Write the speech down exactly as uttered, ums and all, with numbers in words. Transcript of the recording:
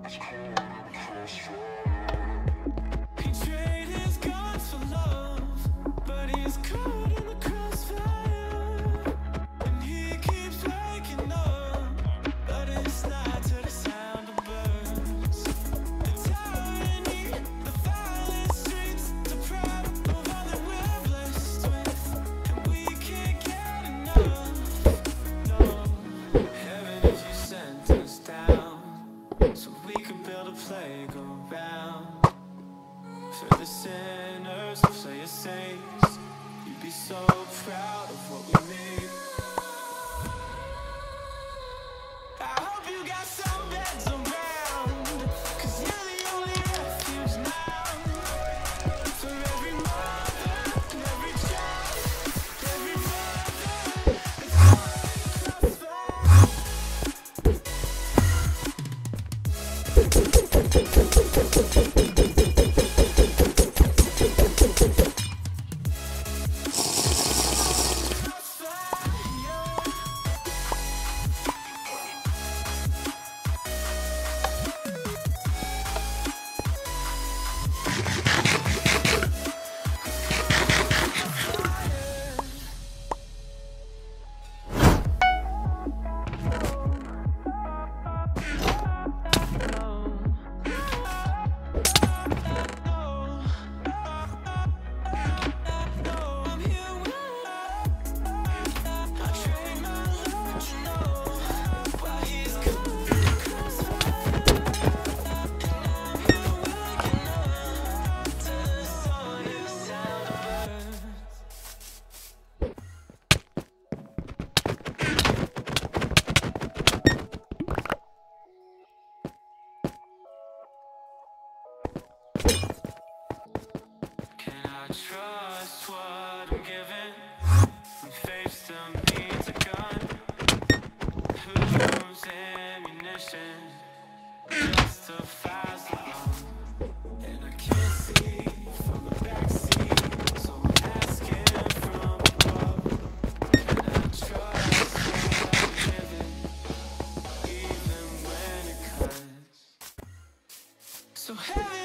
He traded his guns for love, but he's caught in the crossfire. And he keeps waking up, but it's not to the sound of birds. The tyranny, the violent streets, deprived of all that we're blessed with, and we can't get enough. No, heaven, if you sent us down, so we could build a playground for the sinners who play as saints. You'd be so proud of what we made. I hope you got some beds around, 'cause you're the only refuge now. For every mother and every child, every brother that's caught in the crossfire. Trust what I'm given, and faith still needs a gun. Whose ammunition justifies the harm? And I can't see from the backseat, so I'm asking from above. Can I trust what I'm given, even when it cuts? So heavy.